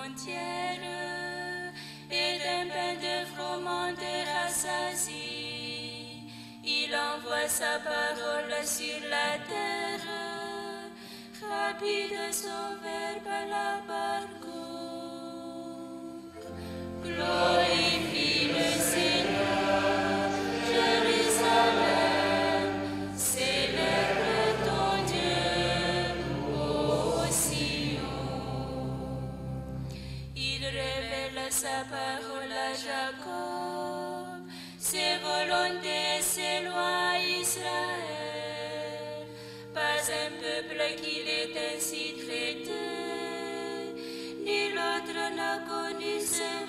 entière et d'un pain de froment de rassasie. Il envoie sa parole sur la terre, rapide son verbe à la parcours. Glorifie le Seigneur, Jérusalem, célèbre ton Dieu, ô Sion. Il révèle sa parole à Jacob, ses volontés et ses lois à Israël. Pas un peuple qu'il est ainsi traité, ni l'autre n'a connu ce